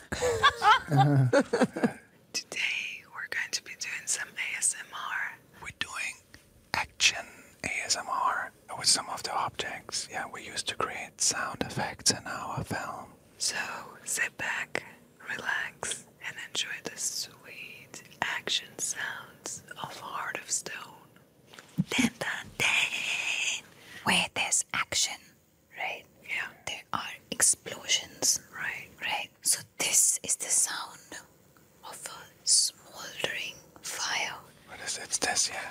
Today we're going to be doing some ASMR. We're doing action ASMR with some of the objects, we used to create sound effects in our film. So sit back, relax, and enjoy the sweet action sounds of Heart of Stone. Dun, dun, dun. Where there's action, right? Yeah. There are explosions. Right. Right. So this is the sound of a smoldering fire. What is it? It's this, yeah.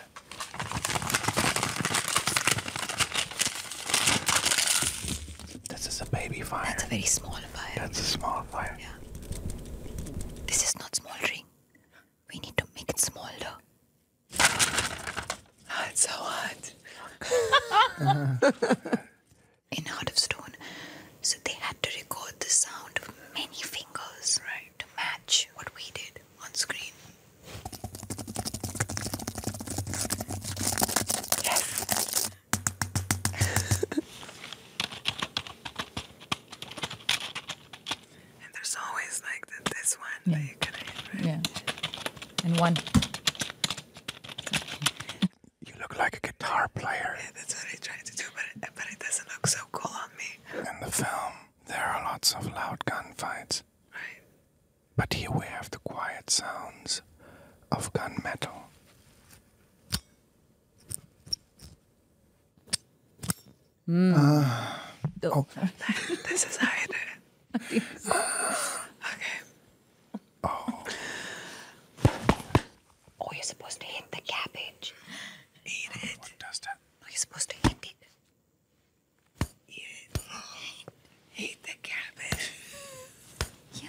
This is a baby fire. That's a very small fire. That's a small fire. Yeah. This is not smoldering. We need to make it smolder. It's so hot. In Heart of Stone, so they had to record the sound of many fingers, Right. to match what we did on screen. Yes. And there's always like this one that you can hit, right? Yeah. And one. You look like a guitar player. Yeah, that's what I tried to do, but it doesn't look so cool on me. In the film, there are lots of loud gunfights, Right. but here we have the quiet sounds of gunmetal. This is how I do it. Okay. Oh, you're supposed to hit the cabbage. Eat it. What does that? Oh, you're supposed to hit it. Eat it. Eat the cabbage. Yeah.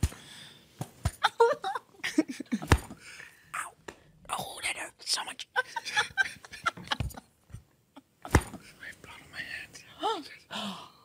Ow! Oh, that hurt so much. I have blood on my hands.